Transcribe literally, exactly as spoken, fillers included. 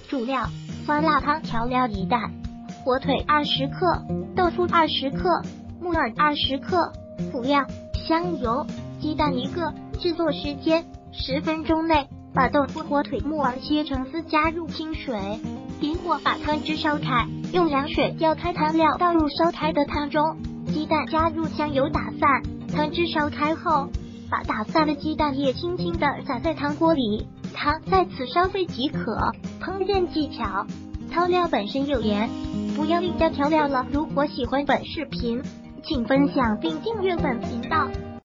主料：酸辣汤调料一袋，火腿二十克，豆腐二十克，木耳二十克。辅料：香油、鸡蛋一个。制作时间：十分钟内。把豆腐、火腿、木耳切成丝，加入清水，点火把汤汁烧开，用凉水调开汤料，倒入烧开的汤中，鸡蛋加入，香油打散。汤汁烧开后，把打散的鸡蛋液轻轻地撒在汤锅里，汤在此烧沸即可。烹饪技巧：汤料本身有盐，不要另加调料了。如果喜欢本视频，请分享并订阅本频道。